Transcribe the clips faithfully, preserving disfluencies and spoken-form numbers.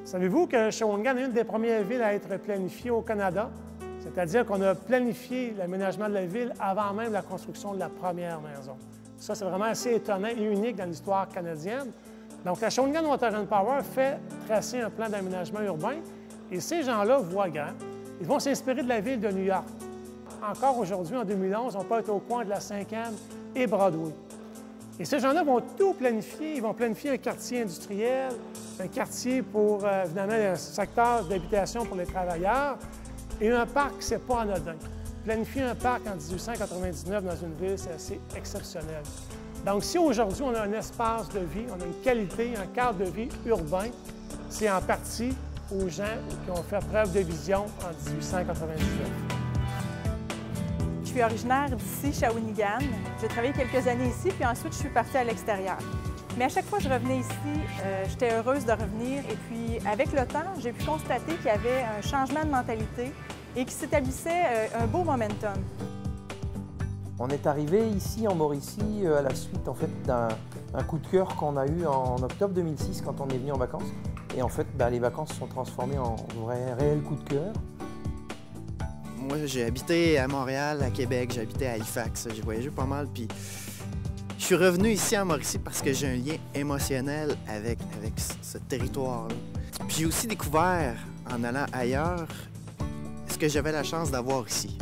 Savez-vous que Shawinigan est une des premières villes à être planifiée au Canada? C'est-à-dire qu'on a planifié l'aménagement de la ville avant même la construction de la première maison. Ça, c'est vraiment assez étonnant et unique dans l'histoire canadienne. Donc, la Shawinigan Water and Power fait tracer un plan d'aménagement urbain et ces gens-là voient grand. Ils vont s'inspirer de la ville de New York. Encore aujourd'hui, en deux mille onze, on peut être au coin de la cinquième et Broadway. Et ces gens-là vont tout planifier. Ils vont planifier un quartier industriel, un quartier pour, euh, évidemment, un secteur d'habitation pour les travailleurs et un parc, c'est pas anodin. Planifier un parc en dix-huit cent quatre-vingt-dix-neuf dans une ville, c'est assez exceptionnel. Donc, si aujourd'hui, on a un espace de vie, on a une qualité, un cadre de vie urbain, c'est en partie aux gens qui ont fait preuve de vision en dix-huit cent quatre-vingt-dix-neuf. Je suis originaire d'ici, Shawinigan. J'ai travaillé quelques années ici, puis ensuite, je suis partie à l'extérieur. Mais à chaque fois que je revenais ici, euh, j'étais heureuse de revenir. Et puis, avec le temps, j'ai pu constater qu'il y avait un changement de mentalité et qu'il s'établissait euh, un beau momentum. On est arrivé ici en Mauricie à la suite en fait d'un coup de cœur qu'on a eu en octobre deux mille six quand on est venu en vacances. Et en fait, ben, les vacances se sont transformées en vrai réel coup de cœur. Moi, j'ai habité à Montréal, à Québec, j'ai habité à Halifax, j'ai voyagé pas mal, puis je suis revenu ici en Mauricie parce que j'ai un lien émotionnel avec, avec ce territoire-là. Puis j'ai aussi découvert, en allant ailleurs, ce que j'avais la chance d'avoir ici.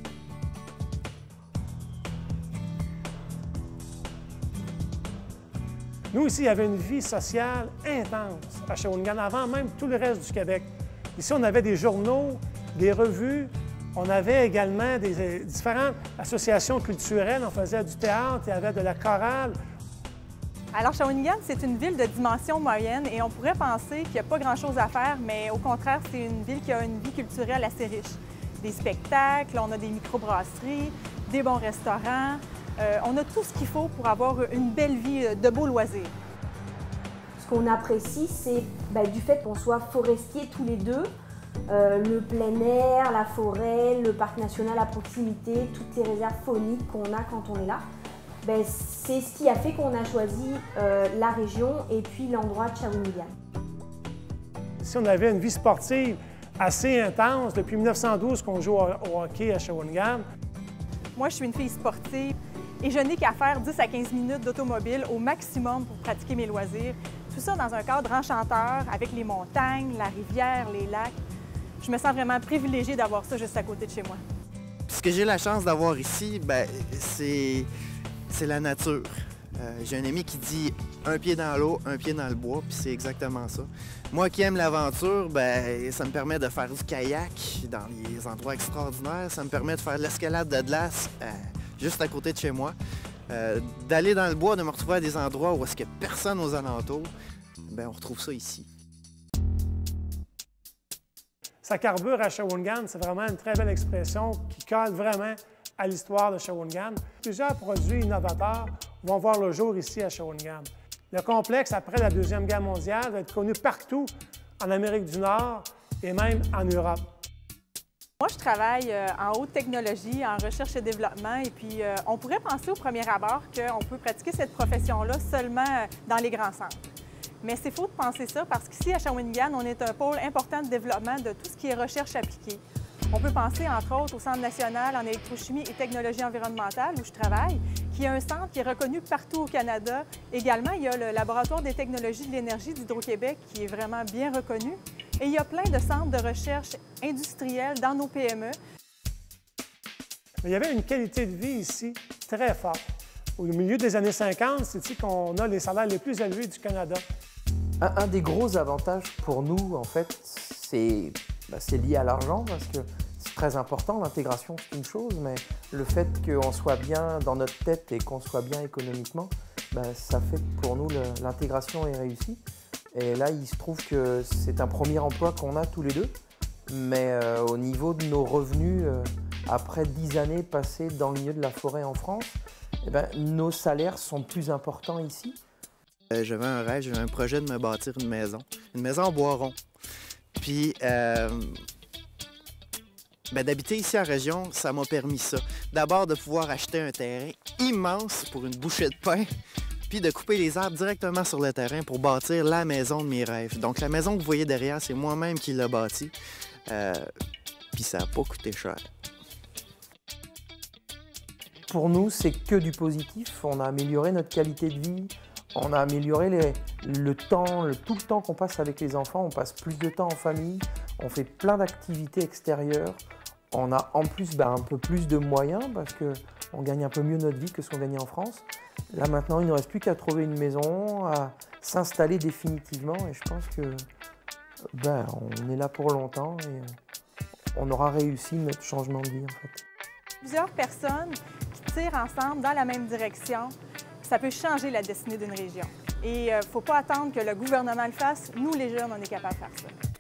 Nous, ici, il y avait une vie sociale intense à Shawinigan, avant même tout le reste du Québec. Ici, on avait des journaux, des revues, on avait également des euh, différentes associations culturelles, on faisait du théâtre, il y avait de la chorale. Alors, Shawinigan, c'est une ville de dimension moyenne et on pourrait penser qu'il n'y a pas grand-chose à faire, mais au contraire, c'est une ville qui a une vie culturelle assez riche. Des spectacles, on a des microbrasseries, des bons restaurants. Euh, on a tout ce qu'il faut pour avoir une belle vie de beaux loisirs. Ce qu'on apprécie, c'est ben, du fait qu'on soit forestiers tous les deux, euh, le plein air, la forêt, le parc national à proximité, toutes les réserves fauniques qu'on a quand on est là. Ben, c'est ce qui a fait qu'on a choisi euh, la région et puis l'endroit de Shawinigan. Ici, on avait une vie sportive assez intense. Depuis mille neuf cent douze qu'on joue au hockey à Shawinigan. Moi, je suis une fille sportive et je n'ai qu'à faire dix à quinze minutes d'automobile au maximum pour pratiquer mes loisirs. Tout ça dans un cadre enchanteur avec les montagnes, la rivière, les lacs. Je me sens vraiment privilégiée d'avoir ça juste à côté de chez moi. Puis ce que j'ai la chance d'avoir ici, ben, c'est c'est la nature. Euh, j'ai un ami qui dit un pied dans l'eau, un pied dans le bois, puis c'est exactement ça. Moi qui aime l'aventure, ben, ça me permet de faire du kayak dans des endroits extraordinaires. Ça me permet de faire de l'escalade de glace euh, juste à côté de chez moi. Euh, d'aller dans le bois, de me retrouver à des endroits où est-ce qu'il n'y a personne aux alentours. Ben, on retrouve ça ici. Ça carbure à Shawinigan, c'est vraiment une très belle expression qui colle vraiment à l'histoire de Shawinigan. Plusieurs produits innovateurs vont voir le jour ici à Shawinigan. Le complexe, après la Deuxième Guerre mondiale, va être connu partout en Amérique du Nord et même en Europe. Moi, je travaille euh, en haute technologie, en recherche et développement, et puis euh, on pourrait penser au premier abord qu'on peut pratiquer cette profession-là seulement dans les grands centres. Mais c'est faux de penser ça parce qu'ici, à Shawinigan, on est un pôle important de développement de tout ce qui est recherche appliquée. On peut penser, entre autres, au Centre national en électrochimie et technologie environnementale, où je travaille, qui est un centre qui est reconnu partout au Canada. Également, il y a le Laboratoire des technologies de l'énergie d'Hydro-Québec, qui est vraiment bien reconnu. Et il y a plein de centres de recherche industrielle dans nos P M E. Il y avait une qualité de vie ici très forte. Au milieu des années cinquante, c'est ici qu'on a les salaires les plus élevés du Canada. Un, un des gros avantages pour nous, en fait, c'est ben, lié à l'argent parce que c'est très important. L'intégration, c'est une chose, mais le fait qu'on soit bien dans notre tête et qu'on soit bien économiquement, ben, ça fait que pour nous, l'intégration est réussie. Et là, il se trouve que c'est un premier emploi qu'on a tous les deux, mais euh, au niveau de nos revenus, euh, après dix années passées dans le milieu de la forêt en France, eh ben, nos salaires sont plus importants ici. Euh, j'avais un rêve, j'avais un projet de me bâtir une maison, une maison en bois rond. Puis, euh, ben, d'habiter ici en région, ça m'a permis ça. D'abord, de pouvoir acheter un terrain immense pour une bouchée de pain, puis de couper les arbres directement sur le terrain pour bâtir la maison de mes rêves. Donc la maison que vous voyez derrière, c'est moi-même qui l'ai bâtie, euh, puis ça n'a pas coûté cher. Pour nous, c'est que du positif. On a amélioré notre qualité de vie, on a amélioré les, le temps, le, tout le temps qu'on passe avec les enfants. On passe plus de temps en famille, on fait plein d'activités extérieures. On a en plus ben, un peu plus de moyens parce qu'on gagne un peu mieux notre vie que ce qu'on gagnait en France. Là maintenant, il ne nous reste plus qu'à trouver une maison, à s'installer définitivement et je pense que ben, on est là pour longtemps et on aura réussi notre changement de vie en fait. Plusieurs personnes qui tirent ensemble dans la même direction, ça peut changer la destinée d'une région. Et il ne faut pas attendre que le gouvernement le fasse. Nous, les jeunes, on est capables de faire ça.